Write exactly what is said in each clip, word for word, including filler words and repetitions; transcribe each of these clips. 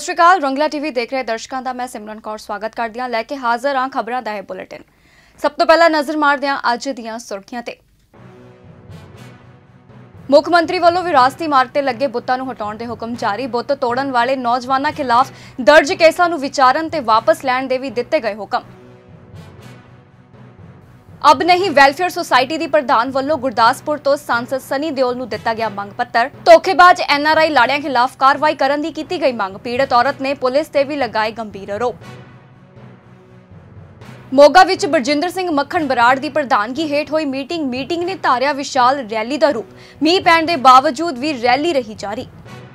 श्री अकाल। रंगला टीवी देख रहे दर्शकों का मैं सिमरन कौर स्वागत करदी हां। लैके हाजिर हां खबरों का यह बुलेटिन। सब तो पहला नज़र मारदे हां अज दीआं सुर्खियां ते। मुख मंत्री वालों विरासती इमारत ते लगे बुत्तां नूं हटाउण दे हुक्म जारी। बुत्त तोड़न वाले नौजवानों खिलाफ दर्ज केसां नूं विचारन ते वापस लैण दे भी दित्ते गए हुक्म। अब नहीं वैलफेयर सोसाइटी दी प्रधान वालों गुरदासपुर तो सांसद सनी देओल नूं दिता गया मंग पत्र। धोखेबाज एन आर आई लाड़ियां खिलाफ कार्रवाई करन दी कीती गई मंग। पीड़ित औरत ने पुलिस ते भी लगाए गंभीर आरोप। मोगा विच बरजिंदर सिंह मक्खण बराड़ की प्रधानगी हेठ हुई मीटिंग मीटिंग ने धारिया विशाल रैली का रूप। मीह पैण दे बावजूद भी रैली रही जारी।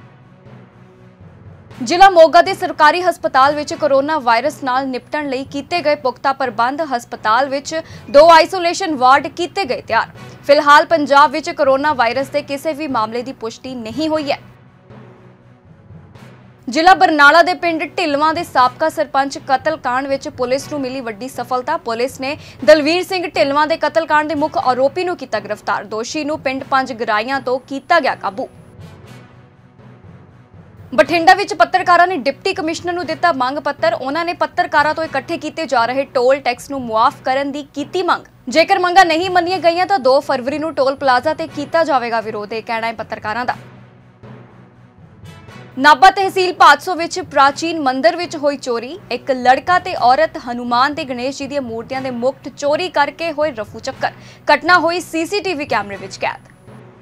जिला मोगा के सरकारी हस्पताल विच कोरोना वायरस नाल निपटण लई कीते गए पुख्ता प्रबंध। हस्पताल विच दो आइसोलेशन वार्ड कीते गए तैयार। फिलहाल पंजाब विच कोरोना वायरस के किसी भी मामले की पुष्टि नहीं हुई है। जिला बरनाला के पिंड ढिलवां दे साबका सरपंच कतलकांड विच पुलिस नूं मिली वड्डी सफलता। पुलिस ने दलवीर सिंह ढिलवां दे कतलकांड के मुख आरोपी नूं कीता गिरफ्तार। दोषी नूं पिंड पंज गराइयां तो कीता गया काबू। बठिंडा विच पत्रकारां ने डिप्टी कमिश्नर नूं दिता मंग पत्र। उन्हां ने पत्रकारां तो इकट्ठे कीते जा रहे टोल टैक्स नूं मुआफ करन दी कीती मंग। जेकर मंगां नहीं मन्नियां गईयां तां दो फरवरी नूं टोल प्लाजा ते कीता जावेगा विरोध। इह कहना है पत्रकारां दा। नाभा तहसील भादसों विच प्राचीन मंदिर विच होई चोरी। एक लड़का ते औरत हनुमान ते गणेश जी दी मूर्तियां दे मुकुट चोरी करके होए रफू चक्कर। घटना हुई सीसीटीवी कैमरे विच कैद।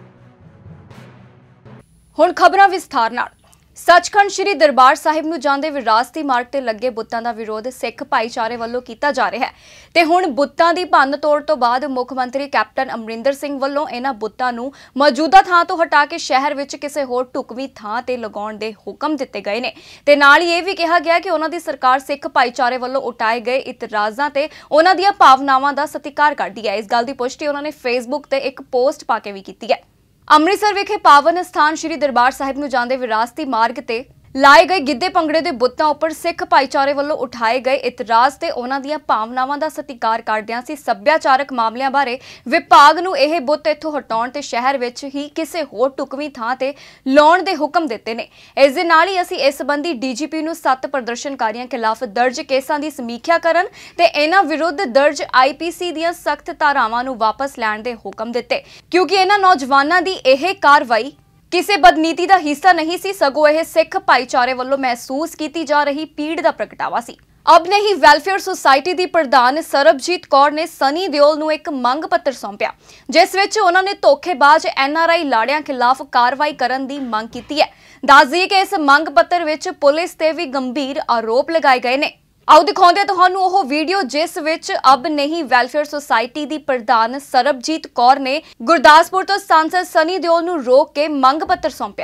हुण खबरां विस्तार नाल। सचखंड श्री दरबार साहिब नूं जांदे विरासती मार्ग ते लगे बुत्तां दा विरोध सिख भाईचारे वालों कीता जा रहा है ते हुण बुत्तां दी भंन तोड़ तो बाद मुख मंत्री कैप्टन अमरिंदर सिंह वालों इन्हां बुत्तां नूं मौजूदा थां तो हटा के शहर विच किसी होर ढुकवीं थां ते लगाउण दे हुक्म दित्ते गए ने ते नाल ही इह भी कहा गया कि उन्हां दी सरकार सिख भाईचारे वालों उठाए गए इतराज़ां ते उन्हां दीआं भावनावां दा सत्कार करदी है। इस गल दी पुष्टि उन्हां ने फेसबुक ते एक पोस्ट पा के भी कीती है। अमृतसर विखे पावन स्थान श्री दरबार साहिब नूं जांदे विरासती मार्ग ते लाए गए गिद्धे भंगड़े दे बुत्तां उपर सिख भाईचारे वालों उठाए गए इतराज़ ते उन्हां दीआं भावनावां दा सत्कार करदिआं सी सभ्याचारक मामलिਆਂ बारे विभाग नूं ਇਹ बुੱਤ इत्थों हटाउण ते शहर विच ही किसी होर ढुकवीं थां ते लाउण दे हुक्म दित्ते ने। इस दे नाल ही असीं इस संबंधी डीजीपी नूं सत्त प्रदर्शनकारियों खिलाफ दर्ज केसां दी समीक्षा करन ते इन्हां विरुद्ध दर्ज आईपीसी दीआं सख्त धारावां नूं वापस लैण दे हुक्म दित्ते क्योंकि इन्हां नौजवानां दी ਇਹ कार्रवाई किसी बदनीति का हिस्सा नहीं सी सगों यह सिख भाईचारे वालों महसूस की जा रही पीड़ का प्रगटावा सी। अब नहीं वैलफेयर सोसाइटी की प्रधान सरबजीत कौर ने सनी देओल नूं एक मंग पत्र सौंपिया जिस विच उन्होंने धोखेबाज एन आर आई लाड़ियां खिलाफ कार्रवाई करन दी मंग की है। दस दईए कि इस मंग पत्र विच पुलिस ते भी गंभीर आरोप लगाए गए ने। आओ दिखाते तुहानू वो वीडियो जिस विच अब नहीं वैलफेयर सोसाइटी दी प्रधान सरबजीत कौर ने गुरदासपुर तो सांसद सनी देओल नूं रोक के मंग पत्र सौंपिया।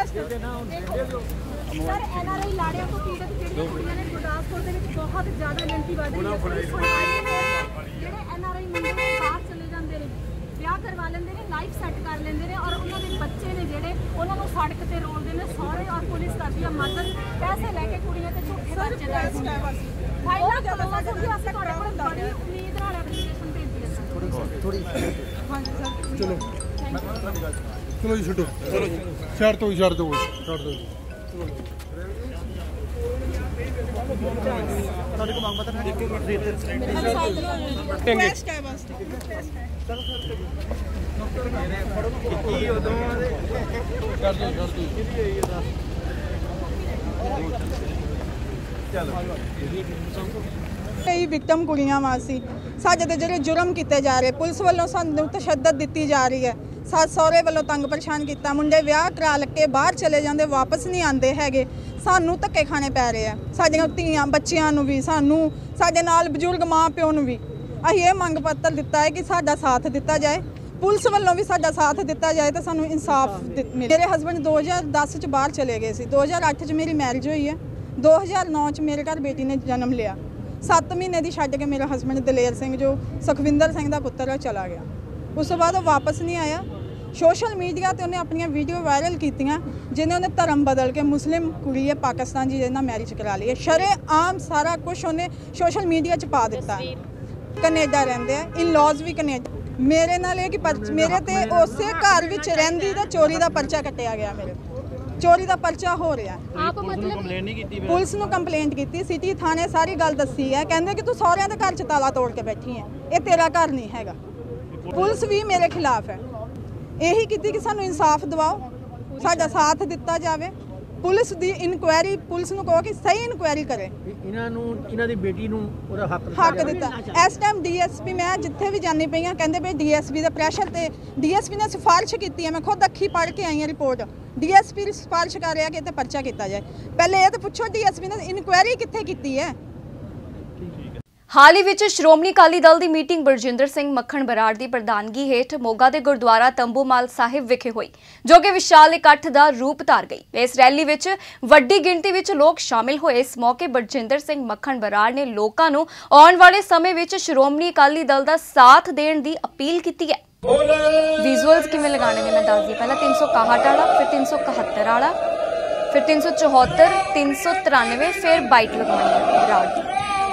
करवा लेंदे ने लाइफ सेट कर लेंदे ने और उन्हां दे बच्चे ने जेड़े उन्हां नूं सड़क ते रोलदे ने सौरे और पुलिस करदी है मदद पैसे लेके कुड़ियां ते झूठे बच्चे दा फाइनल करोना से भी असीं तुहाडे कोल बड़ी उम्मीद नाल एप्लीकेशन भेजी है थोड़ी हां जी सर चलो चलो जी छड्डो चलो जी छड़ दो छड़ दो छड़ दो चलो ਤੁਹਾਡੇ ਕੋਲ ਮੰਗ ਪੱਤਰ ਇੱਕ ਰਿਕੁਐਸਟ ਹੈ ਬਸ ਰਿਕੁਐਸਟ ਹੈ ਚਲੋ ਸਰ ਮੇਰੇ ਫੜੋ ਕੀ ਉਦੋਂ ਕਰ ਦੋ ਕਰ ਦੋ ਚਲੋ ਕਈ ਵਿਕਟਮ ਕੁੜੀਆਂ ਵਾਸੀ ਸਾਡੇ ਤੇ ਜਿਹੜੇ ਜੁਰਮ ਕੀਤੇ ਜਾ ਰਹੇ ਪੁਲਿਸ ਵੱਲੋਂ ਸਾਨੂੰ ਤਸ਼ੱਦਦ ਦਿੱਤੀ ਜਾ ਰਹੀ ਹੈ। ਸੱਸ ਸਹੁਰੇ ਵੱਲੋਂ ਤੰਗ ਪਰੇਸ਼ਾਨ ਕੀਤਾ ਮੁੰਡੇ ਵਿਆਹ ਕਰਾ ਕੇ ਬਾਹਰ ਚਲੇ ਜਾਂਦੇ ਵਾਪਸ ਨਹੀਂ ਆਉਂਦੇ ਹੈਗੇ। ਸਾਨੂੰ ਧੱਕੇ ਖਾਣੇ ਪੈ ਰਹੇ ਆ ਸਾਡੀਆਂ ਧੀਆਂ ਬੱਚਿਆਂ ਨੂੰ ਵੀ ਸਾਨੂੰ ਸਾਡੇ ਨਾਲ ਬਜ਼ੁਰਗ ਮਾਂ ਪਿਓ ਨੂੰ ਵੀ। ਅਸੀਂ ਇਹ ਮੰਗ ਪੱਤਰ ਦਿੱਤਾ ਹੈ ਕਿ ਸਾਡਾ ਸਾਥ ਦਿੱਤਾ ਜਾਏ ਪੁਲਿਸ ਵੱਲੋਂ ਵੀ ਸਾਡਾ ਸਾਥ ਦਿੱਤਾ ਜਾਏ ਤਾਂ ਸਾਨੂੰ ਇਨਸਾਫ ਮਿਲੇ। ਮੇਰੇ ਹਸਬੈਂਡ ਦੋ ਹਜ਼ਾਰ ਦਸ 'ਚ ਬਾਹਰ ਚਲੇ ਗਏ ਸੀ। ਦੋ ਹਜ਼ਾਰ ਅੱਠ 'ਚ ਮੇਰੀ ਮੈਰਿਜ ਹੋਈ ਹੈ। ਦੋ ਹਜ਼ਾਰ ਨੌ 'ਚ ਮੇਰੇ ਘਰ ਬੇਟੀ ਨੇ ਜਨਮ ਲਿਆ। ਸੱਤ ਮਹੀਨੇ ਦੀ ਛੱਡ ਕੇ ਮੇਰਾ ਹਸਬੈਂਡ ਦਲੇਰ ਸਿੰਘ ਜੋ ਸੁਖਵਿੰਦਰ ਸਿੰਘ ਦਾ ਪੁੱਤਰ ਹੈ ਚਲਾ ਗਿਆ। ਉਸ ਤੋਂ ਬਾਅਦ ਉਹ ਵਾਪਸ ਨਹੀਂ ਆਇਆ। सोशल मीडिया ते उन्हें अपन वीडियो वायरल कीतियां जिन्हें उन्हें धर्म बदल के मुस्लिम कुड़ी है पाकिस्तान जी जिन्हें मैरिज करा ली है। शरे आम सारा कुछ उन्हें सोशल मीडिया च पा दिता। कनेडा रहंदे इन लॉज भी कनेडा मेरे नाल कि मेरे ते उस घर विच रहिंदी दा चोरी दा पर्चा कट्टिया गया मेरे ਚੋਰੀ ਦਾ ਪਰਚਾ ਹੋ ਰਿਹਾ। ਆਪ ਮਤਲਬ ਕੰਪਲੇਂਟ ਨਹੀਂ ਕੀਤੀ? ਪੁਲਿਸ ਨੂੰ ਕੰਪਲੇਂਟ ਕੀਤੀ, ਸਿਟੀ ਥਾਣੇ ਸਾਰੀ ਗੱਲ ਦੱਸੀ ਹੈ। ਕਹਿੰਦੇ ਕਿ ਤੂੰ ਸਹੁਰਿਆਂ ਦੇ ਘਰ 'ਚ ਤਾਲਾ ਤੋੜ ਕੇ ਬੈਠੀ ਹੈ, ਇਹ ਤੇਰਾ ਘਰ ਨਹੀਂ ਹੈਗਾ। ਪੁਲਿਸ ਵੀ ਮੇਰੇ ਖਿਲਾਫ ਹੈ। ਇਹੀ ਕੀਤੀ ਕਿ ਸਾਨੂੰ ਇਨਸਾਫ ਦਿਵਾਓ, ਸਾਡਾ ਸਾਥ ਦਿੱਤਾ ਜਾਵੇ। ਪੁਲਿਸ ਦੀ ਇਨਕੁਆਇਰੀ, ਪੁਲਿਸ ਨੂੰ ਕਹੋ ਕਿ ਸਹੀ ਇਨਕੁਆਇਰੀ ਕਰੇ। ਇਹਨਾਂ ਨੂੰ, ਇਹਨਾਂ ਦੀ ਬੇਟੀ ਨੂੰ ਉਹਦਾ ਹੱਕ ਹੱਕ ਦਿੱਤਾ। ਇਸ ਟਾਈਮ ਡੀਐਸਪੀ, ਮੈਂ ਜਿੱਥੇ ਵੀ ਜਾਂਦੀ ਪਈ ਹਾਂ ਕਹਿੰਦੇ ਪਏ ਡੀਐਸਪੀ ਦੇ ਪ੍ਰੈਸ਼ਰ ਤੇ, ਡੀਐਸਪੀ ਨੇ ਸਿਫਾਰਿਸ਼ ਕੀਤੀ ਹੈ। ਮੈਂ ਖੁਦ ਅੱਖੀ ਪੜ੍ਹ ਕੇ ਆਈ ਹਾਂ ਰਿਪੋਰਟ। ਡੀਐਸਪੀ ਸਿਫਾਰਿਸ਼ ਕਰ ਰਿਹਾ ਕਿ ਇੱਥੇ ਪਰਚਾ ਕੀਤਾ ਜਾਏ। ਪਹਿਲੇ ਇਹ ਤਾਂ ਪੁੱਛੋ ਡੀਐਸਪੀ ਨੇ ਇਨਕੁਆਇਰੀ ਕਿੱਥੇ ਕੀਤੀ ਹੈ। ਹਾਲ ਹੀ ਵਿੱਚ ਸ਼੍ਰੋਮਣੀ ਅਕਾਲੀ ਦਲ ਦੀ ਮੀਟਿੰਗ ਬਰਜਿੰਦਰ ਸਿੰਘ ਮੱਖਣ ਬਰਾੜ ਦੀ ਪ੍ਰਧਾਨਗੀ ਹੇਠ ਮੋਗਾ ਦੇ ਗੁਰਦੁਆਰਾ ਤੰਬੂਮਾਲ ਸਾਹਿਬ ਵਿਖੇ ਹੋਈ, ਜੋ ਕਿ ਵਿਸ਼ਾਲ ਇਕੱਠ ਦਾ ਰੂਪ ਧਾਰ ਗਈ। ਇਸ ਰੈਲੀ ਵਿੱਚ ਵੱਡੀ ਗਿਣਤੀ ਵਿੱਚ ਲੋਕ ਸ਼ਾਮਿਲ ਹੋਏ। ਇਸ ਮੌਕੇ ਬਰਜਿੰਦਰ ਸਿੰਘ ਮੱਖਣ ਬਰਾੜ ਨੇ ਲੋਕਾਂ ਨੂੰ ਆਉਣ ਵਾਲੇ ਸਮੇਂ ਵਿੱਚ ਸ਼੍ਰੋਮਣੀ ਅਕਾਲੀ ਦਲ ਦਾ ਸਾਥ ਦੇਣ ਦੀ ਅਪੀਲ ਕੀਤੀ ਹੈ। ਵਿਜ਼ੂਅਲਸ ਕਿਵੇਂ ਲਗਾਣੇ ਨੇ ਮੈਂ ਦੱਸਦੀ। ਪਹਿਲਾਂ तीन सौ इकसठ वाला, फिर तीन सौ इकहत्तर वाला, फिर तीन सौ चौहत्तर, तीन सौ तिरानवे, फिर बाइट लगवानी है बराड़ की।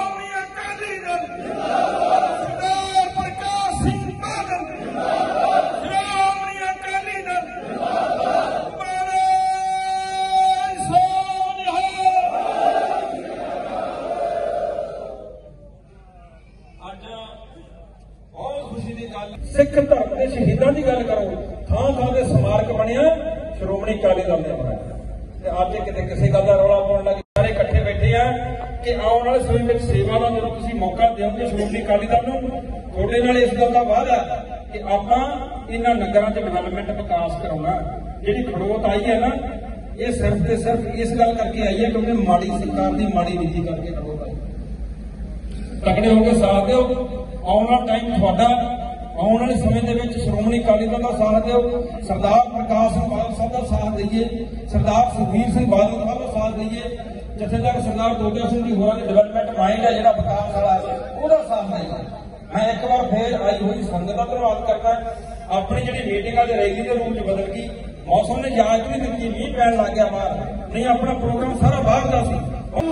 सिख धर्म के शहीदों की गल करो, थां थां से स्मारक बनया श्रोमणी अकाली दल ने बनाया। अज किते किसी गल का रौला पाउण लगे, सारे इकट्ठे बैठे हैं कि आने वाले समय में सेवा का जो तुसीं मौका दोगे श्रोमणी अकाली दल नूं, तुहाडे नाल इस गल का वादा कि आपां इन्हां नगरां च डेवलपमेंट विकास कराउणा। जिहड़ी खड़ोत आई है ना, ये सिर्फ ते सिर्फ इस गल करके आई है क्योंकि माड़ी सरकार की माड़ी नीति करके खड़ोत आई। तगड़े होकर साथ दो, आने वाला टाइम तुहाडा। आने वाले समय के श्रोमणी अकाली दल का साथ दो, सरदार प्रकाश सिंह बादल साहब का साथ दईए, सरदार सुखबीर सिंह बादल साहब का साथ दईए, जथेदार सरदार गोबिंद सिंह जी होर डेवलपमेंट माइंड है जो विकास वाला है साथ दईए। मैं एक बार फिर आई हुई संगत का धन्यवाद करना। अपनी जी मीटिंग आज रैली के रूप में बदल गई, मौसम ने इजाजत नहीं दी, मीह पैन लग गया बाहर, नहीं अपना प्रोग्राम सारा बाहर का सी।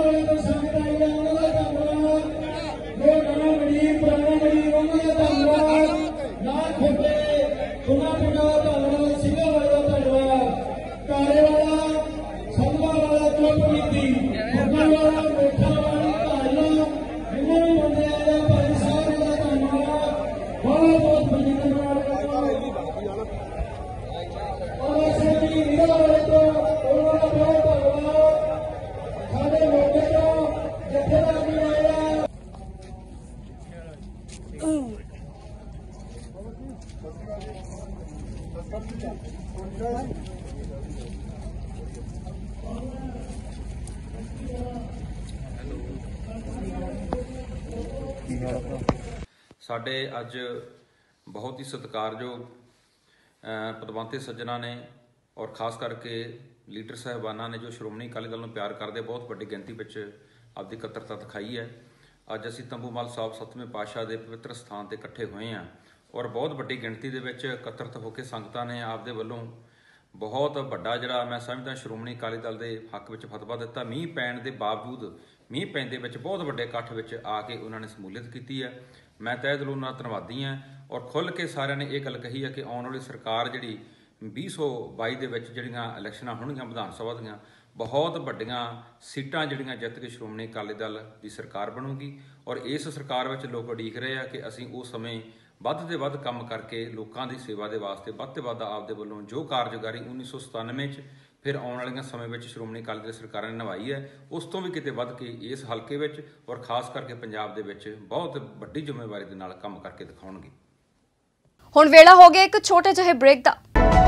ਸਾਡੇ ਅੱਜ ਬਹੁਤ ਹੀ ਸਤਿਕਾਰਯੋਗ ਪਦਵੰਤੇ ਸੱਜਣਾ ਨੇ ਔਰ ਖਾਸ ਕਰਕੇ ਲੀਡਰ ਸਾਹਿਬਾਨਾਂ ਨੇ ਜੋ ਸ਼੍ਰੋਮਣੀ ਅਕਾਲੀ ਦਲ ਨੂੰ ਪਿਆਰ ਕਰਦੇ ਬਹੁਤ ਵੱਡੀ ਗਿਣਤੀ ਵਿੱਚ ਆਪਦੀ ਇਕੱਤਰਤਾ ਦਿਖਾਈ ਹੈ। ਅੱਜ ਅਸੀਂ ਤੰਬੂਮਾਲ ਸਾਹਿਬ ਸੱਤਵੇਂ ਪਾਤਸ਼ਾਹ ਦੇ ਪਵਿੱਤਰ ਸਥਾਨ ਤੇ ਇਕੱਠੇ ਹੋਏ ਹਾਂ ਔਰ ਬਹੁਤ ਵੱਡੀ ਗਿਣਤੀ ਦੇ ਵਿੱਚ ਇਕੱਤਰਤ ਹੋ ਕੇ ਸੰਗਤਾਂ ਨੇ ਆਪਦੇ ਵੱਲੋਂ ਬਹੁਤ ਵੱਡਾ ਜਿਹੜਾ ਮੈਂ ਸਮਝਦਾ ਸ਼੍ਰੋਮਣੀ ਅਕਾਲੀ ਦਲ ਦੇ ਹੱਕ ਵਿੱਚ ਫਤਵਾ ਦਿੱਤਾ। ਮੀਂਹ ਪੈਣ ਦੇ ਬਾਵਜੂਦ ਮੀਂਹ ਪੈਂਦੇ ਵਿੱਚ ਬਹੁਤ ਵੱਡੇ ਇਕੱਠ ਵਿੱਚ ਆ ਕੇ ਉਹਨਾਂ ਨੇ ਸਮੂਲੀਅਤ ਕੀਤੀ ਹੈ। ਮੈਂ ਤਹਿ ਦਿਲੋਂ ਉਹਨਾਂ ਦਾ ਧੰਨਵਾਦੀ ਹਾਂ ਔਰ ਖੁੱਲ੍ਹ ਕੇ ਸਾਰਿਆਂ ਨੇ ਇਹ ਗੱਲ ਕਹੀ ਹੈ ਕਿ ਆਉਣ ਵਾਲੀ ਸਰਕਾਰ ਜਿਹੜੀ ਵੀਹ ਸੌ ਬਾਈ ਦੇ ਵਿੱਚ ਜਿਹੜੀਆਂ ਇਲੈਕਸ਼ਨਾਂ ਹੋਣਗੀਆਂ ਵਿਧਾਨ ਸਭਾ ਦੀਆਂ, ਬਹੁਤ ਵੱਡੀਆਂ ਸੀਟਾਂ ਜਿਹੜੀਆਂ ਜਿੱਤ ਕੇ ਸ਼੍ਰੋਮਣੀ ਅਕਾਲੀ ਦਲ ਦੀ ਸਰਕਾਰ ਬਣੂਗੀ ਔਰ ਇਸ ਸਰਕਾਰ ਵਿੱਚ ਲੋਕ ਉਡੀਕ ਰਹੇ ਆ ਕਿ ਅਸੀਂ ਉਸ ਸਮੇਂ ਵੱਧ ਤੋਂ ਵੱਧ ਕੰਮ ਕਰਕੇ ਲੋਕਾਂ ਦੀ ਸੇਵਾ ਦੇ ਵਾਸਤੇ ਵੱਧ ਤੋਂ ਵੱਧ ਆਪਦੇ ਵੱਲੋਂ ਜੋ ਕਾਰਜਕਾਰੀ ਉੱਨੀ ਸੌ ਸਤਾਨਵੇਂ 'ਚ ਫਿਰ ਆਉਣ ਵਾਲੀਆਂ ਸਮੇਂ ਵਿੱਚ ਸ਼੍ਰੋਮਣੀ ਅਕਾਲੀ ਦਲ ਸਰਕਾਰਾਂ ਨੇ ਨਿਭਾਈ ਹੈ, ਉਸ ਤੋਂ ਵੀ ਕਿਤੇ ਵੱਧ ਕੇ ਇਸ ਹਲਕੇ ਵਿੱਚ ਔਰ ਖਾਸ ਕਰਕੇ ਪੰਜਾਬ ਦੇ ਵਿੱਚ ਬਹੁਤ ਵੱਡੀ ਜ਼ਿੰਮੇਵਾਰੀ ਦੇ ਨਾਲ ਕੰਮ ਕਰਕੇ ਦਿਖਾਉਣਗੇ। ਹੁਣ ਵੇਲਾ ਹੋ ਗਿਆ ਇੱਕ ਛੋਟੇ ਜਿਹੇ ਬ੍ਰੇਕ ਦਾ।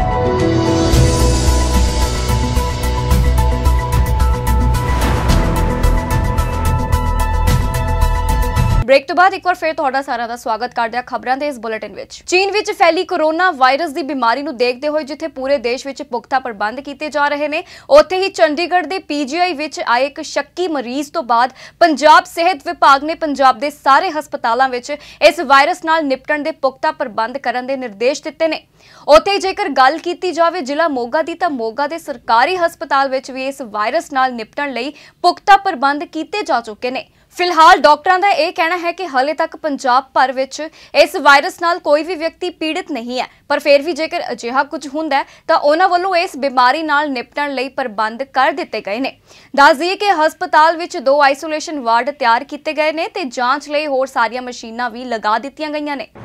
ब्रेक तो बाद एक बार फिर तुहाडा सारा दा स्वागत करदे आ खबरां दे इस बुलेटिन विच। चीन विच फैली कोरोना वायरस दी बीमारी नूं देखदे होए जिथे पूरे देश विच पुख्ता प्रबंध कीते जा रहे ने, उत्थे ही चंडीगढ़ दे पीजीआई विच आए एक शक्की मरीज तो बाद पंजाब सेहत विभाग ने पंजाब दे सारे हस्पतालां विच इस वायरस नाल निपटण दे पुख्ता प्रबंध करन दे निर्देश दित्ते ने। उत्थे जेकर गल कीती जावे जिला मोगा दी तां मोगा दे सरकारी हस्पताल विच भी इस वायरस नाल निपटण लई पुख्ता प्रबंध कीते जा चुके ने। ਫਿਲਹਾਲ ਡਾਕਟਰਾਂ ਦਾ ਇਹ ਕਹਿਣਾ ਹੈ ਕਿ ਹਾਲੇ ਤੱਕ ਪੰਜਾਬ ਭਰ ਵਿੱਚ ਇਸ ਵਾਇਰਸ ਨਾਲ ਕੋਈ ਵੀ ਵਿਅਕਤੀ ਪੀੜਿਤ ਨਹੀਂ ਹੈ, ਪਰ ਫਿਰ ਵੀ ਜੇਕਰ ਅਜਿਹਾ ਕੁਝ ਹੁੰਦਾ ਹੈ ਤਾਂ ਉਹਨਾਂ ਵੱਲੋਂ ਇਸ ਬਿਮਾਰੀ ਨਾਲ ਨਿਪਟਣ ਲਈ ਪ੍ਰਬੰਧ ਕਰ ਦਿੱਤੇ ਗਏ ਨੇ। ਦੱਸ ਦਈਏ ਕਿ ਹਸਪਤਾਲ ਵਿੱਚ ਦੋ ਆਈਸੋਲੇਸ਼ਨ ਵਾਰਡ ਤਿਆਰ ਕੀਤੇ ਗਏ ਨੇ ਤੇ ਜਾਂਚ ਲਈ ਹੋਰ ਸਾਰੀਆਂ ਮਸ਼ੀਨਾਂ ਵੀ ਲਗਾ ਦਿੱਤੀਆਂ ਗਈਆਂ ਨੇ।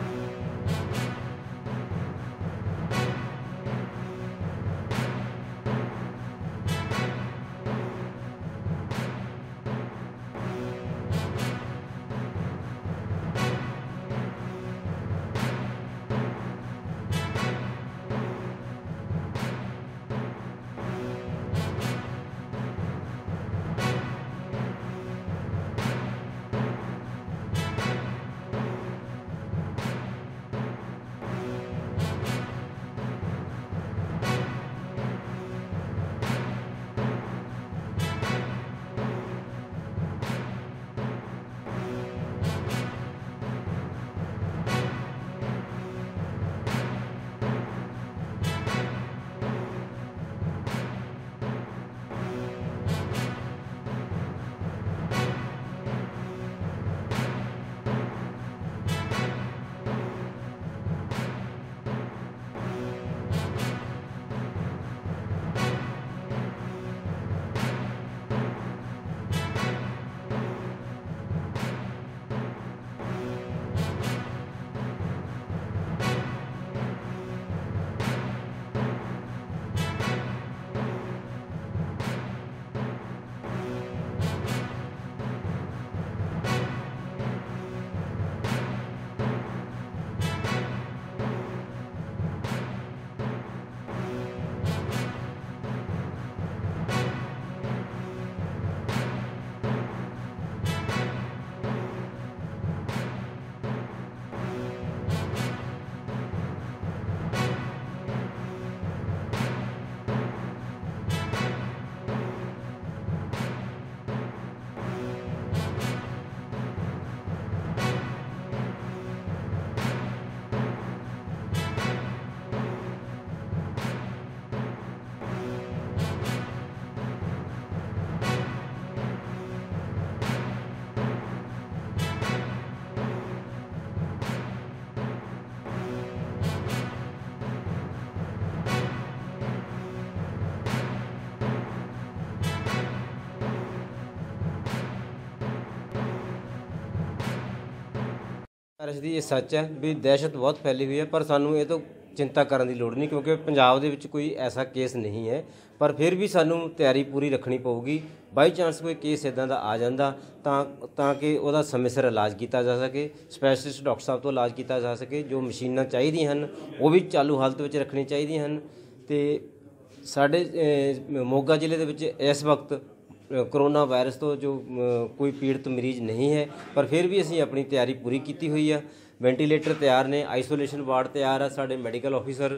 ਵਾਇਰਸ ਦੀ ਇਹ ਸੱਚ ਹੈ ਵੀ ਦਹਿਸ਼ਤ ਬਹੁਤ ਫੈਲੀ ਹੋਈ ਹੈ, ਪਰ ਸਾਨੂੰ ਇਹ ਤੋਂ ਚਿੰਤਾ ਕਰਨ ਦੀ ਲੋੜ ਨਹੀਂ ਕਿਉਂਕਿ ਪੰਜਾਬ ਦੇ ਵਿੱਚ ਕੋਈ ਐਸਾ ਕੇਸ ਨਹੀਂ ਹੈ। ਪਰ ਫਿਰ ਵੀ ਸਾਨੂੰ ਤਿਆਰੀ ਪੂਰੀ ਰੱਖਣੀ ਪਊਗੀ। ਬਾਈ ਚਾਂਸ ਕੋਈ ਕੇਸ ਇੱਦਾਂ ਦਾ ਆ ਜਾਂਦਾ ਤਾਂ ਤਾਂ ਕਿ ਉਹਦਾ ਸਮੇਂ ਸਿਰ ਇਲਾਜ ਕੀਤਾ ਜਾ ਸਕੇ, ਸਪੈਸ਼ਲਿਸਟ ਡਾਕਟਰ ਸਾਹਿਬ ਤੋਂ ਇਲਾਜ ਕੀਤਾ ਜਾ ਸਕੇ। ਜੋ ਮਸ਼ੀਨਾਂ ਚਾਹੀਦੀਆਂ ਹਨ ਉਹ ਵੀ ਚਾਲੂ ਹਾਲਤ ਵਿੱਚ ਰੱਖਣੀ ਚਾਹੀਦੀਆਂ ਹਨ। ਅਤੇ ਸਾਡੇ ਮੋਗਾ ਜ਼ਿਲ੍ਹੇ ਦੇ ਵਿੱਚ ਇਸ ਵਕਤ ਕਰੋਨਾ ਵਾਇਰਸ ਤੋਂ ਜੋ ਕੋਈ ਪੀੜਤ ਮਰੀਜ਼ ਨਹੀਂ ਹੈ, ਪਰ ਫਿਰ ਵੀ ਅਸੀਂ ਆਪਣੀ ਤਿਆਰੀ ਪੂਰੀ ਕੀਤੀ ਹੋਈ ਆ। ਵੈਂਟੀਲੇਟਰ ਤਿਆਰ ਨੇ, ਆਈਸੋਲੇਸ਼ਨ ਵਾਰਡ ਤਿਆਰ ਆ, ਸਾਡੇ ਮੈਡੀਕਲ ਆਫੀਸਰ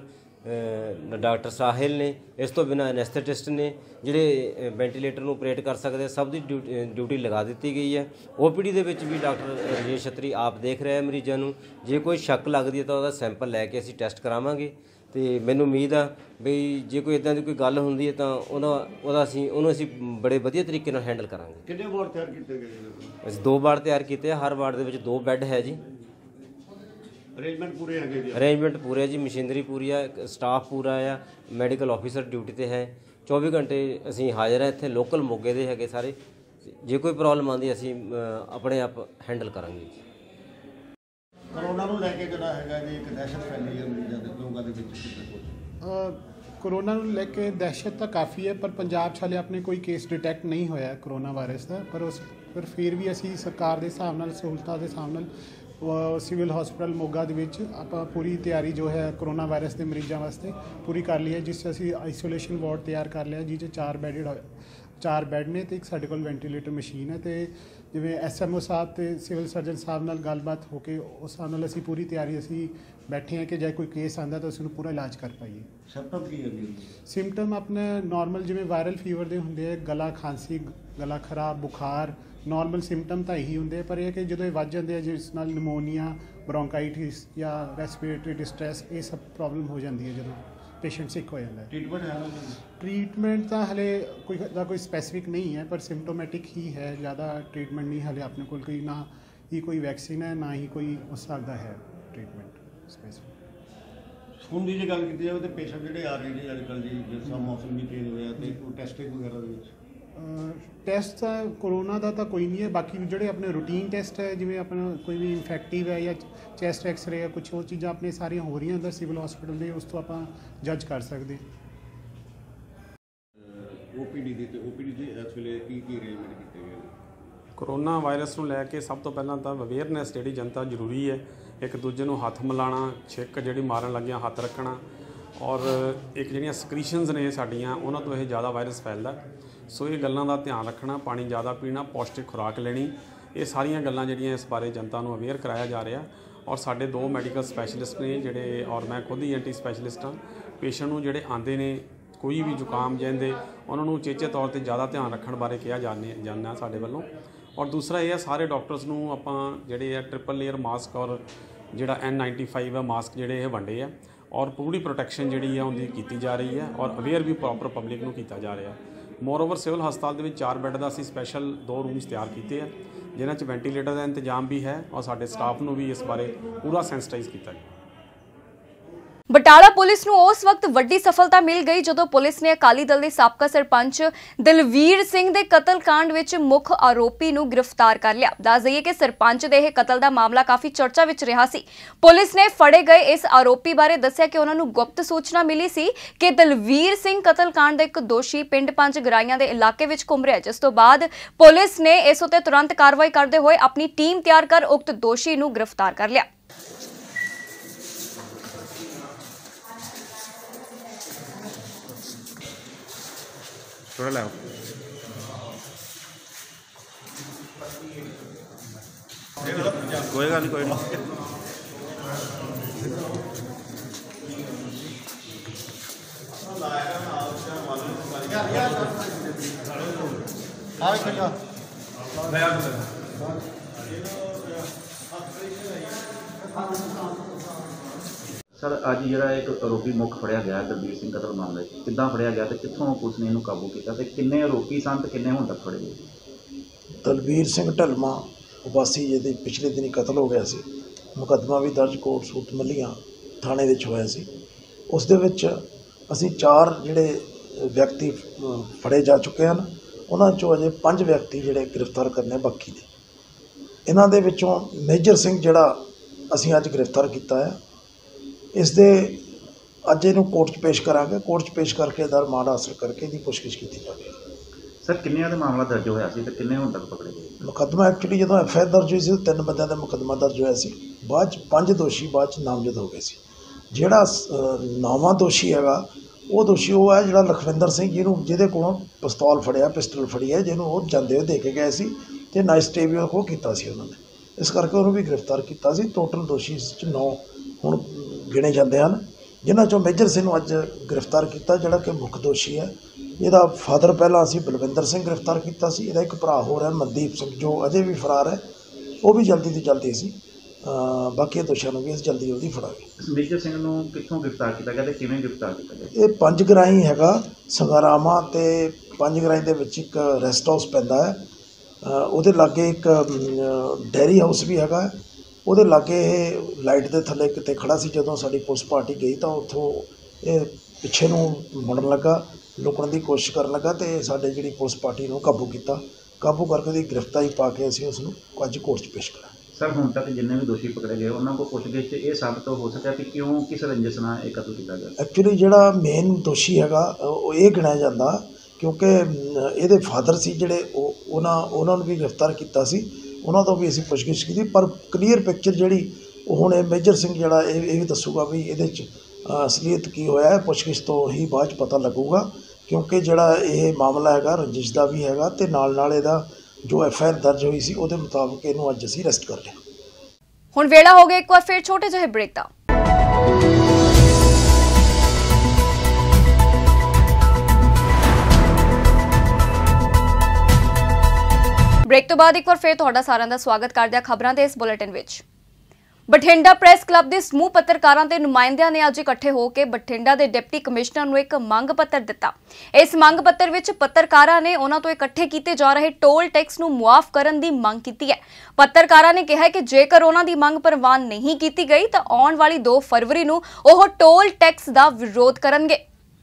ਡਾਕਟਰ ਸਾਹਿਲ ਨੇ, ਇਸ ਤੋਂ ਬਿਨਾਂ ਐਨੈਸਥੈਟਿਸਟ ਨੇ ਜਿਹੜੇ ਵੈਂਟੀਲੇਟਰ ਨੂੰ ਆਪਰੇਟ ਕਰ ਸਕਦੇ। ਸਭ ਦੀ ਡਿਊਟੀ ਲਗਾ ਦਿੱਤੀ ਗਈ ਹੈ। ਓਪੀਡੀ ਦੇ ਵਿੱਚ ਵੀ ਡਾਕਟਰ ਰਜੇਸ਼ ਛਤਰੀ ਆਪ ਦੇਖ ਰਹੇ ਮਰੀਜ਼ਾਂ ਨੂੰ। ਜੇ ਕੋਈ ਸ਼ੱਕ ਲੱਗਦੀ ਹੈ ਤਾਂ ਉਹਦਾ ਸੈਂਪਲ ਲੈ ਕੇ ਅਸੀਂ ਟੈਸਟ ਕਰਾਵਾਂਗੇ। ਅਤੇ ਮੈਨੂੰ ਉਮੀਦ ਆ ਬਈ ਜੇ ਕੋਈ ਇੱਦਾਂ ਦੀ ਕੋਈ ਗੱਲ ਹੁੰਦੀ ਹੈ ਤਾਂ ਉਹਦਾ ਉਹਦਾ ਅਸੀਂ ਉਹਨੂੰ ਅਸੀਂ ਬੜੇ ਵਧੀਆ ਤਰੀਕੇ ਨਾਲ ਹੈਂਡਲ ਕਰਾਂਗੇ। ਕਿੰਨੇ ਵਾਰਡ ਤਿਆਰ ਕੀਤੇ ਗਏ? ਅਸੀਂ ਦੋ ਵਾਰਡ ਤਿਆਰ ਕੀਤੇ ਆ। ਹਰ ਵਾਰਡ ਦੇ ਵਿੱਚ ਦੋ ਬੈੱਡ ਹੈ ਜੀ। ਅਰੇਂਜਮੈਂਟ ਪੂਰੇ ਹੈਗੇ ਜੀ? ਅਰੇਂਜਮੈਂਟ ਪੂਰੇ ਜੀ, ਮਸ਼ੀਨਰੀ ਪੂਰੀ ਆ, ਸਟਾਫ ਪੂਰਾ ਆ, ਮੈਡੀਕਲ ਆਫੀਸਰ ਡਿਊਟੀ 'ਤੇ ਹੈ। ਚੌਵੀ ਘੰਟੇ ਅਸੀਂ ਹਾਜ਼ਰ ਹਾਂ ਇੱਥੇ। ਲੋਕਲ ਮੋਗੇ ਦੇ ਹੈਗੇ ਸਾਰੇ। ਜੇ ਕੋਈ ਪ੍ਰੋਬਲਮ ਆਉਂਦੀ ਅਸੀਂ ਆਪਣੇ ਆਪ ਹੈਂਡਲ ਕਰਾਂਗੇ। ਕਰੋਨਾ ਨੂੰ ਲੈ ਕੇ ਜਿਹੜਾ ਹੈਗਾ ਜੀ ਇੱਕ ਦਹਿਸ਼ਤ ਫੈਲੀ ਹੈ ਮਰੀਜ਼ਾਂ ਦੇ ਲੋਕਾਂ ਦੇ ਵਿੱਚ ਕਿਤੇ ਕੁਝ ਕਰੋਨਾ ਨੂੰ ਲੈ ਕੇ ਦਹਿਸ਼ਤ ਤਾਂ ਕਾਫੀ ਹੈ, ਪਰ ਪੰਜਾਬ 'ਚ ਹਾਲੇ ਆਪਣੇ ਕੋਈ ਕੇਸ ਡਿਟੈਕਟ ਨਹੀਂ ਹੋਇਆ ਕਰੋਨਾ ਵਾਇਰਸ ਦਾ। ਪਰ ਉਸ ਪਰ ਫਿਰ ਵੀ ਅਸੀਂ ਸਰਕਾਰ ਦੇ ਹਿਸਾਬ ਨਾਲ, ਸਹੂਲਤਾਂ ਦੇ ਹਿਸਾਬ ਨਾਲ ਸਿਵਲ ਹਸਪਤਾਲ ਮੋਗਾ ਦੇ ਵਿੱਚ ਆਪਾਂ ਪੂਰੀ ਤਿਆਰੀ ਜੋ ਹੈ ਕਰੋਨਾ ਵਾਇਰਸ ਦੇ ਮਰੀਜ਼ਾਂ ਵਾਸਤੇ ਪੂਰੀ ਕਰ ਲਈ ਹੈ, ਜਿਸ 'ਚ ਅਸੀਂ ਆਈਸੋਲੇਸ਼ਨ ਵਾਰਡ ਤਿਆਰ ਕਰ ਲਿਆ, ਜਿਸ 'ਚ ਚਾਰ ਬੈਡਡ ਚਾਰ ਬੈੱਡ ਨੇ ਅਤੇ ਇੱਕ ਸਾਡੇ ਕੋਲ ਵੈਂਟੀਲੇਟਰ ਮਸ਼ੀਨ ਹੈ। ਅਤੇ ਜਿਵੇਂ ਐਸ ਐਮ ਓ ਸਾਹਿਬ ਅਤੇ ਸਿਵਲ ਸਰਜਨ ਸਾਹਿਬ ਨਾਲ ਗੱਲਬਾਤ ਹੋ ਕੇ ਉਸ ਹਿਸਾਬ ਨਾਲ ਅਸੀਂ ਪੂਰੀ ਤਿਆਰੀ ਅਸੀਂ ਬੈਠੇ ਹਾਂ ਕਿ ਜੇ ਕੋਈ ਕੇਸ ਆਉਂਦਾ ਤਾਂ ਅਸੀਂ ਉਹਨੂੰ ਪੂਰਾ ਇਲਾਜ ਕਰ ਪਾਈਏ। ਸਿੰਪਟਮ ਕੀ ਹੈ? ਸਿੰਪਟਮ ਆਪਣੇ ਨੋਰਮਲ ਜਿਵੇਂ ਵਾਇਰਲ ਫੀਵਰ ਦੇ ਹੁੰਦੇ ਹੈ, ਗਲਾ ਖਾਂਸੀ, ਗਲਾ ਖਰਾਬ, ਬੁਖਾਰ, ਨੋਰਮਲ ਸਿੰਪਟਮ ਤਾਂ ਇਹੀ ਹੁੰਦੇ, ਪਰ ਇਹ ਕਿ ਜਦੋਂ ਇਹ ਵੱਧ ਜਾਂਦੇ ਆ ਜਿਸ ਨਾਲ ਨਮੋਨੀਆ, ਬ੍ਰੋਂਕਾਈਟਿਸ ਜਾਂ ਰੈਸਪੀਰੇਟਰੀ ਡਿਸਟ੍ਰੈਸ, ਇਹ ਸਭ ਪ੍ਰੋਬਲਮ ਹੋ ਜਾਂਦੀ ਹੈ ਜਦੋਂ ਪੇਸ਼ੈਂਟ ਸਿੱਕ ਹੋ ਜਾਂਦਾ ਹੈ। ਟ੍ਰੀਟਮੈਂਟ ਹੈ ਨਾ ਜੀ? ਟ੍ਰੀਟਮੈਂਟ ਤਾਂ ਹਲੇ ਕੋਈ ਦਾ ਕੋਈ ਸਪੈਸੀਫਿਕ ਨਹੀਂ ਹੈ, ਪਰ ਸਿੰਪਟੋਮੈਟਿਕ ਹੀ ਹੈ, ਜ਼ਿਆਦਾ ਟ੍ਰੀਟਮੈਂਟ ਨਹੀਂ ਹਲੇ ਆਪਣੇ ਕੋਲ, ਕੋਈ ਨਾ ਹੀ ਕੋਈ ਵੈਕਸੀਨ ਹੈ, ਨਾ ਹੀ ਕੋਈ ਉਸ ਹਿਸਾਬ ਦਾ ਹੈ ਟ੍ਰੀਟਮੈਂਟ ਸਪੈਸੀਫਿਕ। ਹੁਣ ਦੀ ਜੇ ਗੱਲ ਕੀਤੀ ਜਾਵੇ ਤਾਂ ਪੇਸ਼ੈਂਟ ਜਿਹੜੇ ਆ ਰਹੇ ਨੇ ਅੱਜ ਕੱਲ੍ਹ ਜੀ, ਜਿਸ ਤਰ੍ਹਾਂ ਮੌਸਮ ਵੀ ਚੇਂਜ ਹੋਇਆ ਤੇ ਟੈਸਟਿੰਗ ਵਗੈਰਾ ਦੇ ਵਿੱਚ ਟੈਸਟ ਤਾਂ ਕੋਰੋਨਾ ਦਾ ਤਾਂ ਕੋਈ ਨਹੀਂ ਹੈ, ਬਾਕੀ ਜਿਹੜੇ ਆਪਣੇ ਰੂਟੀਨ ਟੈਸਟ ਹੈ, ਜਿਵੇਂ ਆਪਣਾ ਕੋਈ ਵੀ ਇਨਫੈਕਟਿਵ ਹੈ ਜਾਂ ਚੈਸਟ ਐਕਸਰੇ ਹੈ, ਕੁਛ ਉਹ ਚੀਜ਼ਾਂ ਆਪਣੇ ਸਾਰੀਆਂ ਹੋ ਰਹੀਆਂ ਅੰਦਰ ਸਿਵਲ ਹਸਪੀਟਲ ਦੇ, ਉਸ ਤੋਂ ਆਪਾਂ ਜੱਜ ਕਰ ਸਕਦੇ। ਓਪੀਡੀ ਦੀ ਤੇ ਓਪੀਡੀ ਦੇ ਇਸ ਵੇਲੇ ਕੀ ਕੀ ਅਰੇਂਜਮੈਂਟ ਕੀਤੇ ਗਏ ਨੇ? ਕਰੋਨਾ ਵਾਇਰਸ ਨੂੰ ਲੈ ਕੇ ਸਭ ਤੋਂ ਪਹਿਲਾਂ ਤਾਂ ਅਵੇਅਰਨੈਸ ਜਿਹੜੀ ਜਨਤਾ ਜ਼ਰੂਰੀ ਹੈ, ਇੱਕ ਦੂਜੇ ਨੂੰ ਹੱਥ ਮਿਲਾਉਣਾ, ਛਿੱਕ ਜਿਹੜੀ ਮਾਰਨ ਲੱਗਿਆਂ ਹੱਥ ਰੱਖਣਾ, ਔਰ ਇੱਕ ਜਿਹੜੀਆਂ ਸਕ੍ਰੀਸ਼ਨਸ ਨੇ ਸਾਡੀਆਂ ਉਹਨਾਂ ਤੋਂ ਇਹ ਜ਼ਿਆਦਾ ਵਾਇਰਸ ਫੈਲਦਾ, ਸੋ ਇਹ ਗੱਲਾਂ ਦਾ ਧਿਆਨ ਰੱਖਣਾ, ਪਾਣੀ ਜ਼ਿਆਦਾ ਪੀਣਾ, ਪੌਸ਼ਟਿਕ ਖੁਰਾਕ ਲੈਣੀ, ਇਹ ਸਾਰੀਆਂ ਗੱਲਾਂ ਜਿਹੜੀਆਂ ਇਸ ਬਾਰੇ ਜਨਤਾ ਨੂੰ ਅਵੇਅਰ ਕਰਾਇਆ ਜਾ ਰਿਹਾ। ਔਰ ਸਾਡੇ ਦੋ ਮੈਡੀਕਲ ਸਪੈਸ਼ਲਿਸਟ ਨੇ ਜਿਹੜੇ, ਔਰ ਮੈਂ ਖੁਦ ਹੀ ਐਂਟੀ ਸਪੈਸ਼ਲਿਸਟ ਹਾਂ। ਪੇਸ਼ੈਂਟ ਨੂੰ ਜਿਹੜੇ ਆਉਂਦੇ ਨੇ ਕੋਈ ਵੀ ਜ਼ੁਕਾਮ ਜਾਂਦੇ, ਉਹਨਾਂ ਨੂੰ ਉਚੇਚੇ ਤੌਰ ਤੇ ਜ਼ਿਆਦਾ ਧਿਆਨ ਰੱਖਣ ਬਾਰੇ ਕਿਹਾ ਜਾਣੇ ਜਾਂਦਾ ਸਾਡੇ ਵੱਲੋਂ। ਔਰ ਦੂਸਰਾ ਇਹ ਹੈ, ਸਾਰੇ ਡਾਕਟਰਸ ਨੂੰ ਆਪਾਂ ਜਿਹੜੇ ਆ ਟ੍ਰਿਪਲ ਲੇਅਰ ਮਾਸਕ ਔਰ ਜਿਹੜਾ ਐਨ ਨਾਈਨਟੀ ਫਾਈਵ ਹੈ ਮਾਸਕ ਜਿਹੜੇ ਇਹ ਵੰਡੇ ਆ, ਔਰ ਪੂਰੀ ਪ੍ਰੋਟੈਕਸ਼ਨ ਜਿਹੜੀ ਹੈ ਉਹਦੀ ਕੀਤੀ ਜਾ ਰਹੀ ਹੈ, ਔਰ ਅਵੇਅਰ ਵੀ ਪ੍ਰੋਪਰ ਪਬਲਿਕ ਨੂੰ ਕੀਤਾ ਜਾ ਰਿਹਾ। ਮੋਰਓਵਰ ਸਿਵਲ ਹਸਪਤਾਲ ਦੇ ਵਿੱਚ ਚਾਰ ਬੈੱਡ ਦਾ ਅਸੀਂ ਸਪੈਸ਼ਲ ਦੋ ਰੂਮਸ ਤਿਆਰ ਕੀਤੇ ਆ, ਜਿਨ੍ਹਾਂ 'ਚ ਵੈਂਟੀਲੇਟਰ ਦਾ ਇੰਤਜ਼ਾਮ ਵੀ ਹੈ, ਔਰ ਸਾਡੇ ਸਟਾਫ ਨੂੰ ਵੀ ਇਸ ਬਾਰੇ ਪੂਰਾ ਸੈਂਸਿਟਾਈਜ਼ ਕੀਤਾ ਗਿਆ। ਬਟਾਲਾ ਪੁਲਿਸ ਨੂੰ ਉਸ ਵਕਤ ਵੱਡੀ ਸਫਲਤਾ ਮਿਲ ਗਈ ਜਦੋਂ ਪੁਲਿਸ ਨੇ ਅਕਾਲੀ ਦਲ ਦੇ ਸਾਬਕਾ ਸਰਪੰਚ ਦਲਵੀਰ ਸਿੰਘ ਦੇ ਕਤਲकांड ਵਿੱਚ ਮੁੱਖ ਆਰੋਪੀ ਨੂੰ ਗ੍ਰਿਫਤਾਰ ਕਰ ਲਿਆ। ਦੱਸ ਦਈਏ ਕਿ ਸਰਪੰਚ ਦੇ ਇਹ ਕਤਲ ਦਾ ਮਾਮਲਾ ਕਾਫੀ ਚਰਚਾ ਵਿੱਚ ਰਿਹਾ ਸੀ। ਪੁਲਿਸ ਨੇ ਫੜੇ ਗਏ ਇਸ ਆਰੋਪੀ ਬਾਰੇ ਦੱਸਿਆ ਕਿ ਉਹਨਾਂ ਨੂੰ ਗੁਪਤ ਸੂਚਨਾ ਮਿਲੀ ਸੀ ਕਿ ਦਲਵੀਰ ਸਿੰਘ ਕਤਲकांड ਦਾ ਇੱਕ ਦੋਸ਼ੀ ਪਿੰਡ ਪੰਜ ਗਰਾਈਆਂ ਦੇ ਇਲਾਕੇ ਵਿੱਚ ਘੁੰਮ ਰਿਹਾ, ਜਿਸ ਤੋਂ ਬਾਅਦ ਪੁਲਿਸ ਨੇ ਇਸ ਉੱਤੇ ਤੁਰੰਤ ਕਾਰਵਾਈ ਕਰਦੇ ਹੋਏ ਆਪਣੀ ਟੀਮ ਤਿਆਰ ਕਰ ਉਕਤ ਦੋਸ਼ੀ ਨੂੰ ਗ੍ਰਿਫਤਾਰ ਕਰ ਲਿਆ। ਥੋੜਾ ਲਾਓ ਕੋਈ ਗੱਲ ਨਹੀਂ ਕੋਈ ਨਹੀਂ ਆ ਕਿਹੜਾ ਸਰ ਅੱਜ ਜਿਹੜਾ ਇੱਕ ਆਰੋਪੀ ਮੁੱਖ ਫੜਿਆ ਗਿਆ ਦਲਵੀਰ ਸਿੰਘ ਕਤਲ ਮਾਮਲੇ 'ਚ, ਕਿੱਦਾਂ ਫੜਿਆ ਗਿਆ ਤੇ ਕਿੱਥੋਂ ਪੁਲਿਸ ਨੇ ਇਹਨੂੰ ਕਾਬੂ ਕੀਤਾ ਤੇ ਕਿੰਨੇ ਆਰੋਪੀ ਸਨ ਤੇ ਕਿੰਨੇ ਹੁਣ ਤੱਕ ਫੜੇ ਗਏ? ਦਲਵੀਰ ਸਿੰਘ ਢਲਮਾ ਵਾਸੀ ਜਿਹਦੇ ਪਿਛਲੇ ਦਿਨੀ ਕਤਲ ਹੋ ਗਿਆ ਸੀ, ਮੁਕੱਦਮਾ ਵੀ ਦਰਜ ਕੋਟ ਸੂਤ ਮੱਲੀਆਂ ਥਾਣੇ ਵਿੱਚ ਹੋਇਆ ਸੀ। ਉਸ ਦੇ ਵਿੱਚ ਅਸੀਂ ਚਾਰ ਜਿਹੜੇ ਵਿਅਕਤੀ ਫੜੇ ਜਾ ਚੁੱਕੇ ਹਨ, ਉਹਨਾਂ 'ਚੋਂ ਅਜੇ ਪੰਜ ਵਿਅਕਤੀ ਜਿਹੜੇ ਗ੍ਰਿਫਤਾਰ ਕਰਨੇ ਬਾਕੀ ਨੇ। ਇਹਨਾਂ ਦੇ ਵਿੱਚੋਂ ਮੇਜਰ ਸਿੰਘ ਜਿਹੜਾ ਅਸੀਂ ਅੱਜ ਗ੍ਰਿਫਤਾਰ ਕੀਤਾ ਹੈ, ਇਸ ਦੇ ਅੱਜ ਇਹਨੂੰ ਕੋਰਟ 'ਚ ਪੇਸ਼ ਕਰਾਂਗੇ। ਕੋਰਟ 'ਚ ਪੇਸ਼ ਕਰਕੇ ਇਹਦਾ ਰਿਮਾਂਡ ਹਾਸਲ ਕਰਕੇ ਇਹਦੀ ਪੁੱਛਗਿੱਛ ਕੀਤੀ ਜਾਵੇਗੀ। ਸਰ ਕਿੰਨਿਆਂ ਦਾ ਮਾਮਲਾ ਦਰਜ ਹੋਇਆ ਸੀ ਤੇ ਕਿੰਨੇ ਹੁਣ ਤੱਕ ਪਕੜੇ ਗਏ? ਮੁਕੱਦਮਾ ਐਕਚੁਅਲੀ ਜਦੋਂ ਐਫ ਆਈ ਆਰ ਦਰਜ ਹੋਈ ਸੀ ਤਿੰਨ ਬੰਦਿਆਂ ਦਾ ਮੁਕੱਦਮਾ ਦਰਜ ਹੋਇਆ ਸੀ, ਬਾਅਦ 'ਚ ਪੰਜ ਦੋਸ਼ੀ ਬਾਅਦ 'ਚ ਨਾਮਜ਼ਦ ਹੋ ਗਏ ਸੀ। ਜਿਹੜਾ ਨੌਵਾਂ ਦੋਸ਼ੀ ਹੈਗਾ ਉਹ ਦੋਸ਼ੀ ਉਹ ਹੈ ਜਿਹੜਾ ਲਖਵਿੰਦਰ ਸਿੰਘ, ਜਿਹਨੂੰ ਜਿਹਦੇ ਕੋਲੋਂ ਪਿਸਤੌਲ ਫੜਿਆ ਪਿਸਟਲ ਫੜੀ ਹੈ, ਜਿਹਨੂੰ ਉਹ ਜਾਂਦੇ ਹੋਏ ਦੇ ਕੇ ਗਏ ਸੀ ਅਤੇ ਨਾਈਸ ਟੇਬਲ ਖੋਹ ਕੀਤਾ ਸੀ ਉਹਨਾਂ ਨੇ, ਇਸ ਕਰਕੇ ਉਹਨੂੰ ਵੀ ਗ੍ਰਿਫਤਾਰ ਕੀਤਾ ਸੀ। ਟੋਟਲ ਦੋਸ਼ੀ ਇਸ 'ਚ ਨੌ ਹੁਣ ਗਿਣੇ ਜਾਂਦੇ ਹਨ, ਜਿਨ੍ਹਾਂ 'ਚੋਂ ਮੇਜਰ ਸਿੰਘ ਨੂੰ ਅੱਜ ਗ੍ਰਿਫਤਾਰ ਕੀਤਾ ਜਿਹੜਾ ਕਿ ਮੁੱਖ ਦੋਸ਼ੀ ਹੈ। ਇਹਦਾ ਫਾਦਰ ਪਹਿਲਾਂ ਅਸੀਂ ਬਲਵਿੰਦਰ ਸਿੰਘ ਗ੍ਰਿਫਤਾਰ ਕੀਤਾ ਸੀ, ਇਹਦਾ ਇੱਕ ਭਰਾ ਹੋਰ ਹੈ ਮਨਦੀਪ ਸਿੰਘ ਜੋ ਅਜੇ ਵੀ ਫਰਾਰ ਹੈ, ਉਹ ਵੀ ਜਲਦੀ ਤੋਂ ਜਲਦੀ ਅਸੀਂ ਬਾਕੀ ਦੋਸ਼ੀਆਂ ਨੂੰ ਵੀ ਅਸੀਂ ਜਲਦੀ ਜਲਦੀ ਫੜਾਂਗੇ। ਮੇਜਰ ਸਿੰਘ ਨੂੰ ਕਿੱਥੋਂ ਗ੍ਰਿਫਤਾਰ ਕੀਤਾ ਗਿਆ ਤੇ ਕਿਵੇਂ ਗ੍ਰਿਫਤਾਰ ਕੀਤਾ ਗਿਆ? ਇਹ ਪੰਜ ਗਰਾਈ ਹੈਗਾ ਸੰਗਰਾਮਾ ਅਤੇ ਪੰਜ ਗਰਾਈ ਦੇ ਵਿੱਚ ਇੱਕ ਰੈਸਟ ਹਾਊਸ ਪੈਂਦਾ ਹੈ, ਉਹਦੇ ਲਾਗੇ ਇੱਕ ਡੈਰੀ ਹਾਊਸ ਵੀ ਹੈਗਾ, ਉਹਦੇ ਲਾਗੇ ਇਹ ਲਾਈਟ ਦੇ ਥੱਲੇ ਕਿਤੇ ਖੜ੍ਹਾ ਸੀ। ਜਦੋਂ ਸਾਡੀ ਪੁਲਿਸ ਪਾਰਟੀ ਗਈ ਤਾਂ ਉੱਥੋਂ ਇਹ ਪਿੱਛੇ ਨੂੰ ਮੁੜਨ ਲੱਗਾ, ਲੁਕਣ ਦੀ ਕੋਸ਼ਿਸ਼ ਕਰਨ ਲੱਗਾ ਅਤੇ ਸਾਡੇ ਜਿਹੜੀ ਪੁਲਿਸ ਪਾਰਟੀ ਨੂੰ ਕਾਬੂ ਕੀਤਾ। ਕਾਬੂ ਕਰਕੇ ਉਹਦੀ ਗ੍ਰਿਫਤਾਰੀ ਪਾ ਕੇ ਅਸੀਂ ਉਸ ਨੂੰ ਅੱਜ ਕੋਰਟ 'ਚ ਪੇਸ਼ ਕਰਾਂਗੇ। ਸਰ ਹੁਣ ਤੱਕ ਜਿੰਨੇ ਵੀ ਦੋਸ਼ੀ ਪਕੜੇ ਗਏ ਉਹਨਾਂ ਕੋਲ ਪੁੱਛਗਿੱਛ 'ਚ ਇਹ ਸਾਬਤ ਹੋ ਸਕਿਆ ਕਿ ਕਿਉਂ ਕਿਸ ਰੰਜਿਸ਼ ਨਾਲ ਇਹ ਕਤਲ ਕੀਤਾ ਗਿਆ? ਐਕਚੁਅਲੀ ਜਿਹੜਾ ਮੇਨ ਦੋਸ਼ੀ ਹੈਗਾ ਉਹ ਇਹ ਗਿਣਿਆ ਜਾਂਦਾ ਕਿਉਂਕਿ ਇਹਦੇ ਫਾਦਰ ਸੀ ਜਿਹੜੇ ਉਹ ਉਹਨਾਂ ਉਹਨਾਂ ਨੂੰ ਵੀ ਗ੍ਰਿਫਤਾਰ ਕੀਤਾ ਸੀ, ਉਹਨਾਂ ਤੋਂ ਵੀ ਅਸੀਂ ਪੁੱਛਗਿੱਛ ਕੀਤੀ, ਪਰ ਕਲੀਅਰ ਪਿਕਚਰ ਜਿਹੜੀ ਉਹ ਹੁਣ ਇਹ ਮੇਜਰ ਸਿੰਘ ਜਿਹੜਾ ਇਹ ਇਹ ਵੀ ਦੱਸੂਗਾ ਵੀ ਇਹਦੇ 'ਚ ਅਸਲੀਅਤ ਕੀ ਹੋਇਆ। ਪੁੱਛਗਿੱਛ ਤੋਂ ਹੀ ਬਾਅਦ 'ਚ ਪਤਾ ਲੱਗੂਗਾ ਕਿਉਂਕਿ ਜਿਹੜਾ ਇਹ ਮਾਮਲਾ ਹੈਗਾ ਰੰਜਿਸ਼ ਦਾ ਵੀ ਹੈਗਾ ਅਤੇ ਨਾਲ ਨਾਲ ਇਹਦਾ ਜੋ ਐਫ ਆਈ ਆਰ ਦਰਜ ਹੋਈ ਸੀ ਉਹਦੇ ਮੁਤਾਬਕ ਇਹਨੂੰ ਅੱਜ ਅਸੀਂ ਅਰੈਸਟ ਕਰ ਲਿਆ। ਹੁਣ ਵੇਲਾ ਹੋ ਗਿਆ ਇੱਕ ਵਾਰ ਫਿਰ ਛੋਟੇ ਜਿਹੇ ਬ੍ਰੇਕ ਦਾ। ਬ੍ਰੇਕ ਤੋਂ ਬਾਅਦ ਇੱਕ ਵਾਰ ਫਿਰ ਤੁਹਾਡਾ ਸਾਰਿਆਂ ਦਾ ਸਵਾਗਤ ਕਰਦੇ ਹਾਂ ਖਬਰਾਂ ਦੇ ਇਸ ਬੁਲੇਟਿਨ ਵਿੱਚ। ਬਠਿੰਡਾ ਪ੍ਰੈਸ ਕਲੱਬ ਦੇ ਸਮੂਹ ਪੱਤਰਕਾਰਾਂ ਤੇ ਨੁਮਾਇੰਦਿਆਂ ਨੇ ਅੱਜ ਇਕੱਠੇ ਹੋ ਕੇ ਬਠਿੰਡਾ ਦੇ ਡਿਪਟੀ ਕਮਿਸ਼ਨਰ ਨੂੰ ਇੱਕ ਮੰਗ ਪੱਤਰ ਦਿੱਤਾ। ਇਸ ਮੰਗ ਪੱਤਰ ਵਿੱਚ ਪੱਤਰਕਾਰਾਂ ਨੇ ਉਹਨਾਂ ਤੋਂ ਇਕੱਠੇ ਕੀਤੇ ਜਾ ਰਹੇ ਟੋਲ ਟੈਕਸ ਨੂੰ ਮੁਆਫ ਕਰਨ ਦੀ ਮੰਗ ਕੀਤੀ ਹੈ। ਪੱਤਰਕਾਰਾਂ ਨੇ ਕਿਹਾ ਕਿ ਜੇਕਰ ਉਹਨਾਂ ਦੀ ਮੰਗ ਪ੍ਰਵਾਨ ਨਹੀਂ ਕੀਤੀ ਗਈ ਤਾਂ ਆਉਣ ਵਾਲੀ ਦੋ ਫਰਵਰੀ ਨੂੰ ਉਹ ਟੋਲ ਟੈਕਸ ਦਾ ਵਿਰੋਧ ਕਰਨਗੇ।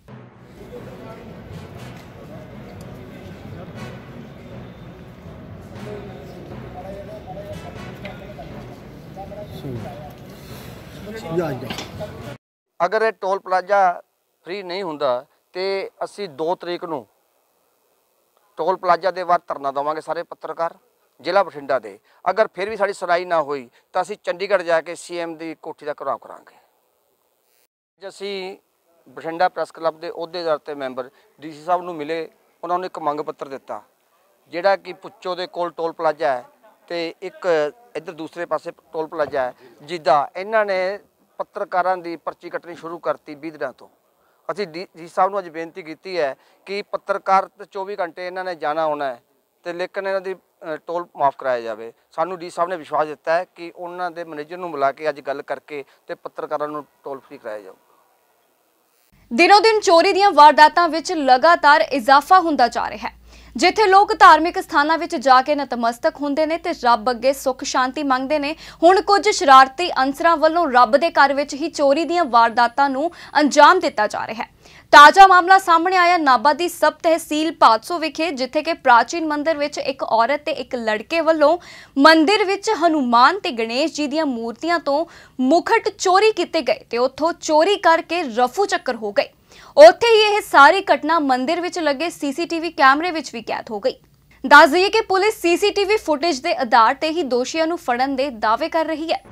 अगर ये टोल प्लाजा फ्री नहीं होंदा तो असी दो तरीक नूं टोल प्लाजा दे बाहर धरना देवांगे सारे पत्रकार जिला बठिंडा दे। अगर फिर भी साड़ी सुनाई ना हुई तो असी चंडीगढ़ जाके सी एम की कोठी का घराव करांगे। असी बठिंडा प्रैस क्लब के अहुदेदार ते मैंबर डी सी साहब नूं मिले, उन्होंने एक मंग पत्र दिता जिहड़ा कि पुच्चो दे कोल टोल प्लाजा है तो एक इधर दूसरे पासे टोल प्लाजा है, जिदा इन्हां ने पत्रकारां दी पर्ची कटनी शुरू करती बीस दिनों तो। असीं डी सी साहब नूं अज बेनती की है कि पत्रकार तो चौबी घंटे इन्हां ने जाना होना है तो लेकिन इन्हां दी टोल माफ़ कराया जाए। सानू डी साहब ने विश्वास दिता है कि उन्हां दे मैनेजर नूं बुला के अज गल करके ते पत्रकारां नूं टोल फ्री कराया जाए। दिनों दिन चोरी दीयां वारदातां विच लगातार इजाफा हुंदा जा रहा है। जिथे लोग धार्मिक स्थानां विच जाके नतमस्तक हुंदे ने ते रब अगे सुख शांति मंगदे ने, हुण कुछ शरारती अंसरां वल्लों रब दे घर विच ही चोरी दीयां वारदातां नूं अंजाम दिता जा रहा है। ताजा मामला सामने आया नाभा दी सब तहसील पातसो विखे, जिथे के प्राचीन मंदिर विच एक औरत ते एक लड़के वल्लों मंदिर विच हनुमान ते गणेश जी दीयां मूर्तियां तो मुखट चोरी कीते गए ते उत्थों चोरी करके रफू चक्कर हो गए। उत्थे ही यह सारी घटना मंदिर विच लगे सीसीटीवी कैमरे विच भी कैद हो गई। दस दईए कि पुलिस सीसीटीवी फुटेज के आधार ते ही दोषियों नूं फड़न दे दावे कर रही है।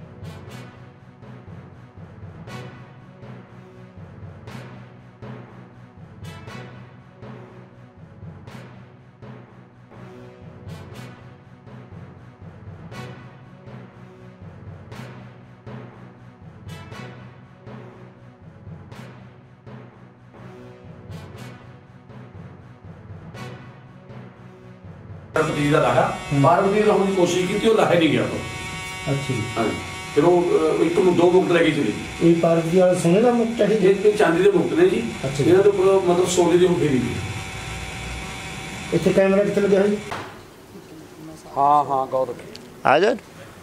पार्वती का लाया, पार्वती लाने की कोशिश की थी, लाया नहीं गया तो। अच्छा जी। हाँ, फिर वो एक तो दो मुक्त लेके चली। ये पार्वती वाला सोने का मुक्त है? ये ये चांदी के मुक्त ने जी। अच्छा। ये तो पूरा मतलब सोने की मुक्त ही। इतने कैमरा कितने लगे हैं? हाँ हाँ गौर रखिए। आ जा।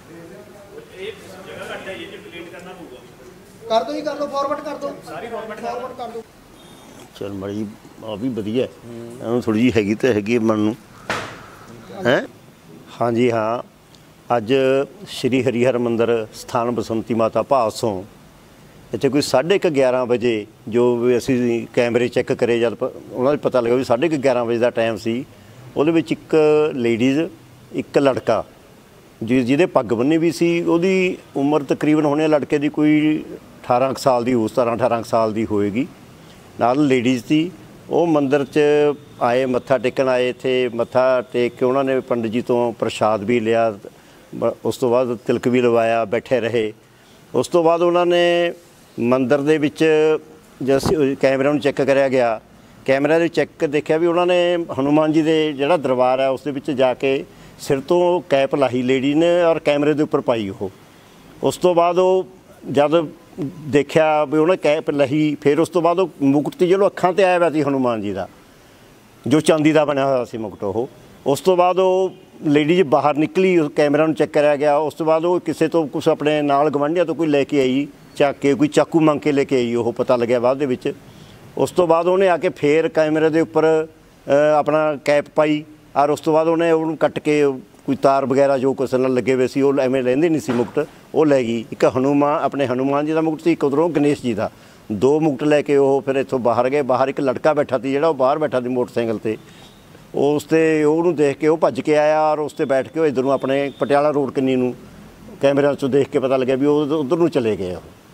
कर दो ही कर दो, फॉरवर्ड कर दो। सारी फॉरवर्ड फॉरवर्ड कर दो। चल बड़ी आ भी वधिया है, थोड़ी जी हैगी तो हैगी मन नूं है। हाँ जी हाँ, अज श्री हरिहर मंदिर स्थान बसंती माता भासों इतने कोई साढ़े क ग्यारह बजे जो भी असी कैमरे चैक करे जब उन्होंने पता लगा भी साढ़े क ग्यारह बजे का टाइम सी, उहदे विच एक लेडीज़ एक लड़का जी जिहदे पग बन्नी भी सी, उहदी उम्र तकरीबन होने लड़के की कोई अठारह साल की हो, सतारह अठारह साल की होएगी, नाल लेडीज़ थी। वो मंदिर च आए, मत्था टेकन आए, थे मत्था टेक के उन्होंने पंडित जी तो प्रसाद भी लिया, उस तो बाद तिलक भी लवाया, बैठे रहे। उस तो बाद उन्होंने मंदिर दे विच जस कैमरे में चैक कराया गया, कैमरे दे चैक देखा भी उन्होंने हनुमान जी दे जिहड़ा दरबार है उस दे विच जाके सिर तो कैप लाही लेडी ने और कैमरे दे उपर पाई। वो उस तो बाद वो जब देखा भी उन्हें कैप लही, फिर उस तो बाद मुकुट जो अखां ते आया हुआ सी हनुमान जी का, जो चांदी का बनया हुआ सी मुकुट। वो उस तो बाद वो लेडीज बाहर निकली, कैमरा में चेक कराया गया। उस तो बाद वो किसी तो कुछ अपने नाल गवांढियां तो कोई लैके आई, चक के कोई चाकू मंग के लेके आई, वो पता लग्या बाद दे विच। उस तो बाद उन्हें आके फिर कैमरे के उपर अपना कैप पाई और उस तो बाद उन्हें उन्होंने कट के कोई तार वगैरह जो कुछ नाल लगे हुए सी, वो एवें लैंदे नहीं सी मुकुट, वो लै गई। एक हनुमान अपने हनुमान जी का मुकुट सी, एक उधरों गणेश जी का, दो मुकुट लैके वो फिर इतों बाहर गए। बाहर एक लड़का बैठा सी जिहड़ा बाहर बैठा सी मोटरसाइकिल ते, उस ते उहनूं देख के वो भज के आया और उस ते बैठ के इधरों अपने पटियाला रोड कन्नी नूं कैमरे चों देख के पता लग्या भी वो उधर नूं चले गए।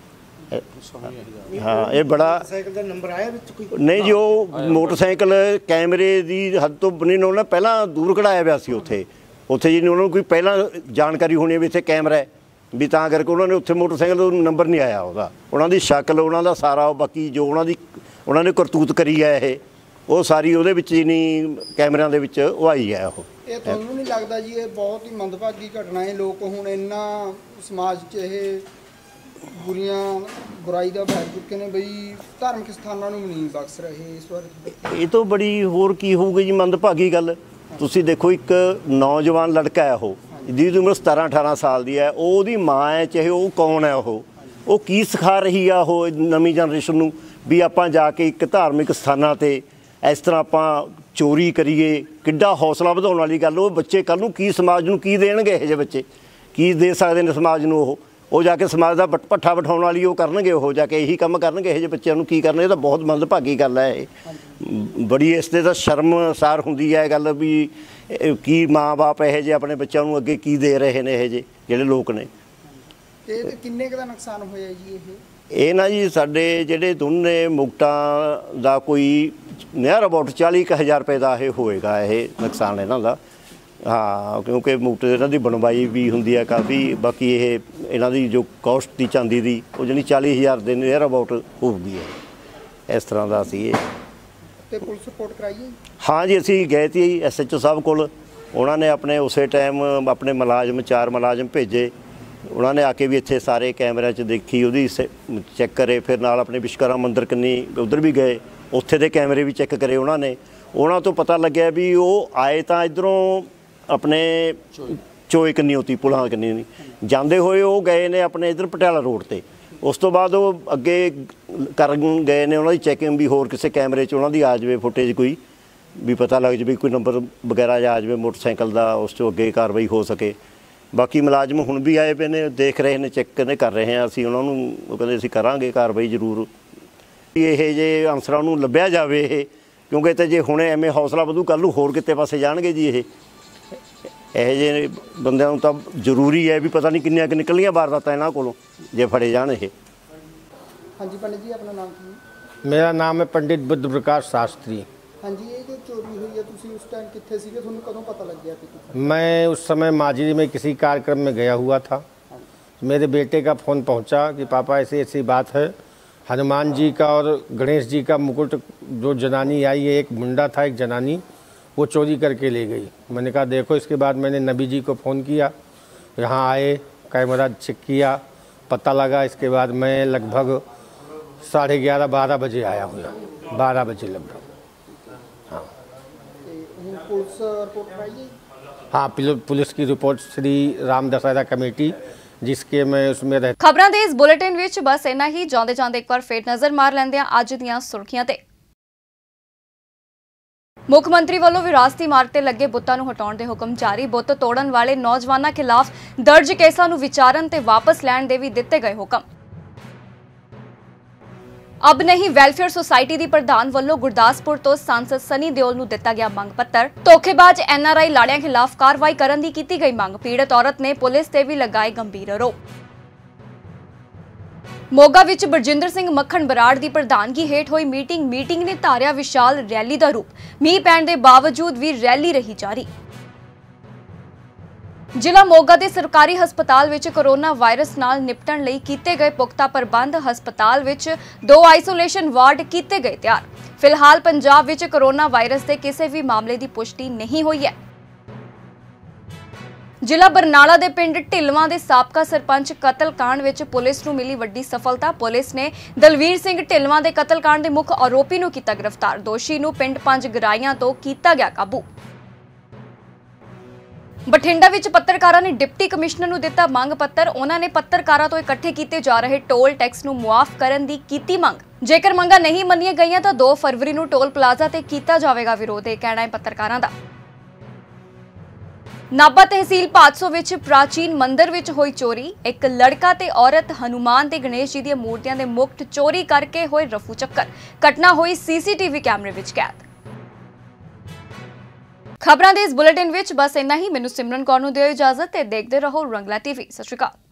हाँ ये बड़ा नंबर आया नहीं जी, वो मोटरसाइकिल कैमरे की हद तो बनी ने उन्हें पहला दूर कढ़ाया हुआ सी उत्थे उत्थे जी उन्होंने कोई पहला जानकारी होनी भी इत्थे कैमरा है भी, तां करके उन्होंने उत्थे मोटरसाइकिल तो नंबर नहीं आया। उहदा उन्हां दी शक्ल उन्हां दा सारा बाकी जो उन्हां दी उन्होंने करतूत करी है ये ਉਹ ਸਾਰੀ ਉਹਦੇ ਵਿੱਚ ਹੀ ਨਹੀਂ ਕੈਮਰਿਆਂ ਦੇ ਵਿੱਚ ਉਹ ਆਈ ਹੈ। ਉਹ ਇਹ ਤੁਹਾਨੂੰ ਨਹੀਂ ਲੱਗਦਾ ਜੀ ਇਹ ਬਹੁਤ ਹੀ ਮੰਦਭਾਗੀ ਘਟਨਾ ਹੈ? ਲੋਕ ਹੁਣ ਇੰਨਾ ਸਮਾਜ 'ਚ ਇਹ ਬੁਰੀਆਂ ਬੁਰਾਈ ਦਾ ਭਰ ਚੁੱਕੇ ਨੇ ਬਈ ਧਾਰਮਿਕ ਸਥਾਨਾਂ ਨੂੰ ਨਹੀਂ ਬਖਸ਼ ਰਹੇ। ਇਸ ਬਾਰੇ ਇਹ ਤੋਂ ਬੜੀ ਹੋਰ ਕੀ ਹੋਊਗੀ ਜੀ ਮੰਦਭਾਗੀ ਗੱਲ। ਤੁਸੀਂ ਦੇਖੋ ਇੱਕ ਨੌਜਵਾਨ ਲੜਕਾ ਹੈ, ਉਹ ਜਿਹਦੀ ਉਮਰ ਸਤਾਰਾਂ ਅਠਾਰਾਂ ਸਾਲ ਦੀ ਹੈ, ਉਹ ਉਹਦੀ ਮਾਂ ਹੈ, ਚਾਹੇ ਉਹ ਕੌਣ ਹੈ, ਉਹ ਉਹ ਕੀ ਸਿਖਾ ਰਹੀ ਆ ਉਹ ਨਵੀਂ ਜਨਰੇਸ਼ਨ ਨੂੰ ਵੀ ਆਪਾਂ ਜਾ ਕੇ ਇੱਕ ਧਾਰਮਿਕ ਸਥਾਨਾਂ 'ਤੇ ਇਸ ਤਰ੍ਹਾਂ ਆਪਾਂ ਚੋਰੀ ਕਰੀਏ। ਕਿੱਡਾ ਹੌਸਲਾ ਵਧਾਉਣ ਵਾਲੀ ਗੱਲ। ਉਹ ਬੱਚੇ ਕੱਲ੍ਹ ਨੂੰ ਕੀ ਸਮਾਜ ਨੂੰ ਕੀ ਦੇਣਗੇ? ਇਹੋ ਜਿਹੇ ਬੱਚੇ ਕੀ ਦੇ ਸਕਦੇ ਨੇ ਸਮਾਜ ਨੂੰ? ਉਹ ਉਹ ਜਾ ਕੇ ਸਮਾਜ ਦਾ ਪੱਠਾ ਬਿਠਾਉਣ ਵਾਲੀ ਉਹ ਕਰਨਗੇ, ਉਹ ਜਾ ਕੇ ਇਹੀ ਕੰਮ ਕਰਨਗੇ। ਇਹੋ ਜਿਹੇ ਬੱਚਿਆਂ ਨੂੰ ਕੀ ਕਰਨਾ? ਇਹ ਤਾਂ ਬਹੁਤ ਮੰਦਭਾਗੀ ਗੱਲ ਹੈ। ਇਹ ਬੜੀ ਇਸ 'ਤੇ ਤਾਂ ਸ਼ਰਮਸਾਰ ਹੁੰਦੀ ਹੈ ਗੱਲ ਵੀ ਕੀ ਮਾਂ ਬਾਪ ਇਹੋ ਜਿਹੇ ਆਪਣੇ ਬੱਚਿਆਂ ਨੂੰ ਅੱਗੇ ਕੀ ਦੇ ਰਹੇ ਨੇ, ਇਹੋ ਜਿਹੇ ਜਿਹੜੇ ਲੋਕ ਨੇ। ਤੇ ਕਿੰਨੇ ਕੁ ਦਾ ਨੁਕਸਾਨ ਹੋਇਆ ਜੀ? ਇਹ ਇਹ ਨਾ ਜੀ ਸਾਡੇ ਜਿਹੜੇ ਦੋਨੇ ਮੁਕਟਾਂ ਦਾ ਕੋਈ ਨਿਅਰ ਅਬਾਊਟ ਚਾਲੀ ਕੁ ਹਜ਼ਾਰ ਰੁਪਏ ਦਾ ਇਹ ਹੋਏਗਾ, ਇਹ ਨੁਕਸਾਨ ਇਹਨਾਂ ਦਾ। ਹਾਂ, ਕਿਉਂਕਿ ਮੁਕਟ ਇਹਨਾਂ ਦੀ ਬਣਵਾਈ ਵੀ ਹੁੰਦੀ ਹੈ ਕਾਫੀ। ਬਾਕੀ ਇਹ ਇਹਨਾਂ ਦੀ ਜੋ ਕੋਸਟ ਦੀ ਚਾਂਦੀ ਦੀ ਉਹ ਜਾਣੀ ਚਾਲੀ ਹਜ਼ਾਰ ਦੇ ਨਿਅਰ ਅਬਾਊਟ ਹੋਊਗੀ। ਇਹ ਇਸ ਤਰ੍ਹਾਂ ਦਾ ਸੀ ਇਹ। ਤੇ ਪੁਲਿਸ ਰਿਪੋਰਟ ਕਰਾਈ ਹੈ? ਹਾਂ ਜੀ, ਅਸੀਂ ਗਏ ਸੀ ਐਸ ਐਚ ਓ ਸਾਹਿਬ ਕੋਲ। ਉਹਨਾਂ ਨੇ ਆਪਣੇ ਉਸੇ ਟਾਈਮ ਆਪਣੇ ਮੁਲਾਜ਼ਮ ਚਾਰ ਮੁਲਾਜ਼ਮ ਭੇਜੇ। ਉਹਨਾਂ ਨੇ ਆ ਕੇ ਵੀ ਇੱਥੇ ਸਾਰੇ ਕੈਮਰਿਆਂ 'ਚ ਦੇਖੀ, ਉਹਦੀ ਚੈੱਕ ਕਰੇ। ਫਿਰ ਨਾਲ ਆਪਣੇ ਵਿਸ਼ਵਕਰਮਾ ਮੰਦਿਰ ਕੰਨੀ ਉੱਧਰ ਵੀ ਗਏ, ਉੱਥੇ ਦੇ ਕੈਮਰੇ ਵੀ ਚੈੱਕ ਕਰੇ ਉਹਨਾਂ ਨੇ। ਉਹਨਾਂ ਤੋਂ ਪਤਾ ਲੱਗਿਆ ਵੀ ਉਹ ਆਏ ਤਾਂ ਇੱਧਰੋਂ ਆਪਣੇ ਚੋਏ ਕੰਨੀ ਉਤੀ ਪੁਲਾਂ ਕੰਨੀ ਨਹੀਂ ਜਾਂਦੇ ਹੋਏ ਉਹ ਗਏ ਨੇ ਆਪਣੇ ਇੱਧਰ ਪਟਿਆਲਾ ਰੋਡ 'ਤੇ। ਉਸ ਤੋਂ ਬਾਅਦ ਉਹ ਅੱਗੇ ਕਰਨ ਗਏ ਨੇ ਉਹਨਾਂ ਦੀ ਚੈਕਿੰਗ ਵੀ ਹੋਰ ਕਿਸੇ ਕੈਮਰੇ 'ਚ ਉਹਨਾਂ ਦੀ ਆ ਜਾਵੇ ਫੁਟੇਜ, ਕੋਈ ਵੀ ਪਤਾ ਲੱਗ ਜਾਵੇ ਕੋਈ ਨੰਬਰ ਵਗੈਰਾ ਆ ਜਾਵੇ ਮੋਟਰਸਾਈਕਲ ਦਾ, ਉਸ 'ਚੋਂ ਅੱਗੇ ਕਾਰਵਾਈ ਹੋ ਸਕੇ। ਬਾਕੀ ਮੁਲਾਜ਼ਮ ਹੁਣ ਵੀ ਆਏ ਪਏ ਨੇ, ਦੇਖ ਰਹੇ ਨੇ, ਚੈੱਕ ਨੇ ਕਰ ਰਹੇ ਹਾਂ ਅਸੀਂ ਉਹਨਾਂ ਨੂੰ। ਉਹ ਕਹਿੰਦੇ ਅਸੀਂ ਕਰਾਂਗੇ ਕਾਰਵਾਈ ਜ਼ਰੂਰ। ਇਹ ਜਿਹੇ ਅਨਸਰਾਂ ਨੂੰ ਲੱਭਿਆ ਜਾਵੇ ਇਹ, ਕਿਉਂਕਿ ਤੇ ਜੇ ਹੁਣੇ ਐਵੇਂ ਹੌਸਲਾ ਵਧੂ ਕੱਲ੍ਹ ਨੂੰ ਹੋਰ ਕਿਤੇ ਪਾਸੇ ਜਾਣਗੇ ਜੀ। ਇਹ ਇਹੋ ਜਿਹੇ ਬੰਦਿਆਂ ਨੂੰ ਤਾਂ ਜ਼ਰੂਰੀ ਹੈ ਵੀ ਪਤਾ ਨਹੀਂ ਕਿੰਨੀਆਂ ਕਿ ਨਿਕਲੀਆਂ ਵਾਰਦਾਤਾਂ ਇਹਨਾਂ ਕੋਲੋਂ ਜੇ ਫੜੇ ਜਾਣ ਇਹ। ਹਾਂਜੀ ਪੰਡਿਤ ਜੀ, ਆਪਣਾ ਨਾਮ ਕੀ? ਮੇਰਾ ਨਾਮ ਹੈ ਪੰਡਿਤ बुद्ध प्रकाश शास्त्री। ਹਾਂਜੀ, ਇਹ ਜੋ ਚੋਰੀ ਹੋਈ ਹੈ ਤੁਸੀਂ ਉਸ ਟਾइम ਕਿੱਥੇ ਸੀਗੇ? ਤੁਹਾਨੂੰ ਕਦੋਂ ਪਤਾ ਲੱਗਿਆ कि मैं उस समय माजरी में किसी कार्यक्रम में गया हुआ था। मेरे बेटे का फ़ोन पहुंचा कि पापा ऐसी ऐसी बात है, हनुमान जी का और गणेश जी का मुकुट जो जनानी आई है, एक मुंडा था एक जनानी, वो चोरी करके ले गई। मैंने कहा देखो। इसके बाद मैंने नबी जी को फ़ोन किया, यहाँ आए, कैमरा चेक किया, पता लगा। इसके बाद मैं लगभग साढ़े ग्यारह बारह बजे आया हुआ, बारह बजे लगभग। हाँ पुलिस रिपोर्ट कराई है? हाँ, पुलिस की रिपोर्ट श्री राम दशहरा कमेटी जिसके मैं उसमें रह। खबरों के इस बुलेटिन विच बस इन्ना ही। जाते जाते एक बार फिर नज़र मार लेंदे हां अज दीयां सुर्खियां ते। मुख मंत्री वालों विरासती मार्ग ते लगे बुत्तां नूं हटाउण दे हुकम जारी। बुत तोड़न वाले नौजवानों खिलाफ दर्ज केसां नूं विचारन ते वापस लैण दे भी दिते गए हुकम। अब नहीं वैलफेयर सोसाइटी दी प्रधान वालों गुरदासपुर तो सांसद सनी देओल नूं दिता गया मंग पत्र। धोखेबाज एन आर आई लाड़ियां खिलाफ कार्रवाई करन दी कीती गई मंग। पीड़ित औरत ने पुलिस ते भी लगाए गंभीर आरोप। मोगा विच बरजिंदर सिंह मक्खण बराड़ की प्रधानगी हेठ हुई मीटिंग मीटिंग ने धारिया विशाल रैली का रूप। मीह पैण के बावजूद भी रैली रही जारी। जिला मोगा के सरकारी हस्पताल विच कोरोना वायरस नाल निपटण लई कीते गए पुख्ता प्रबंध। हस्पताल विच दो आइसोलेशन वार्ड कीते गए तैयार। फिलहाल पंजाब विच कोरोना वायरस के किसी भी मामले की पुष्टि नहीं हुई है। जिला बरनाला के पिंड ढिलवां के साबका सरपंच कतलकांड विच पुलिस नूं मिली वड्डी सफलता। पुलिस ने दलवीर सिंह ढिलवां के कतलकांड के मुख आरोपी नूं कीता गिरफ्तार। दोषी नूं पिंड पंज गराइयां तो कीता गया काबू। बठिंडा विच पत्रकारां ने डिप्टी कमिश्नर नूं दिता मंग पत्र। उन्हां ने पत्रकारां तो इकट्ठे कीते जा रहे टोल टैक्स नूं मुआफ करन दी कीती मंग। जेकर मंगां नहीं मन्नियां गईयां तां दो फरवरी नूं टोल प्लाजा ते कीता जावेगा विरोध। इह कहना है पत्रकारां दा। नाभा तहसील भादसों विच प्राचीन मंदिर विच होई चोरी। एक लड़का ते औरत हनुमान ते गणेश जी दी मूर्तियां दे मुकुट चोरी करके होए रफू चक्कर। घटना होई सीसीटीवी कैमरे विच कैद। खबरां दे इस बुलेटिन विच बस इन्ना ही। मैनूं सिमरन कौर नूं दिओ इजाजत ते देखदे रहो रंगला टीवी। सत श्री अकाल।